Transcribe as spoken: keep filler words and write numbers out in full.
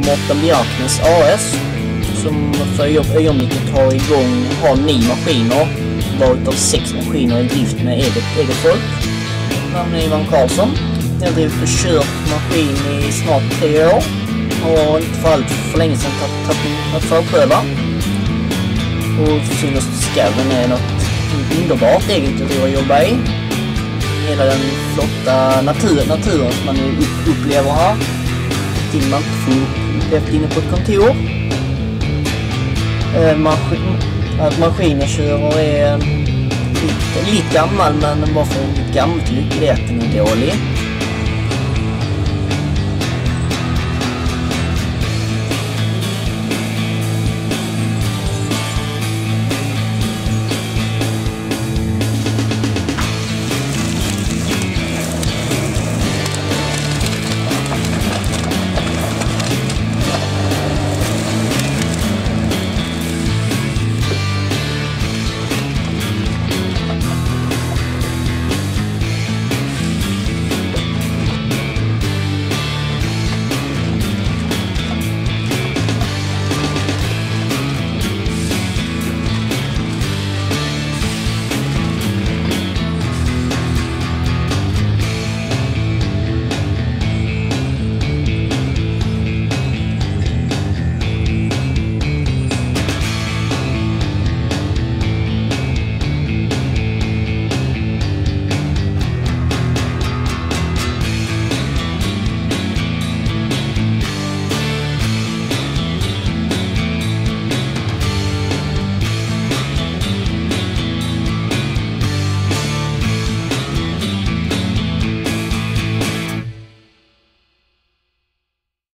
Morten Bjerknes A S som för ögonblicket har igång, har nio maskiner, varav av sex maskiner i drift med eget, eget folk. Namn är Ivan Karlsson. Jag har drivit och kört maskin i snart tre år och inte för allt för länge sedan tagit förpröva. Och synes skaven är något underbart eget att jobba i. Hela den flotta natur, naturen som man upp, upplever här. Till man inte får upplevt inne på ett kontor. Eh, maskin, att maskinen körer är lite, lite gammal, men bara för lite gammalt lycka är att den är dålig.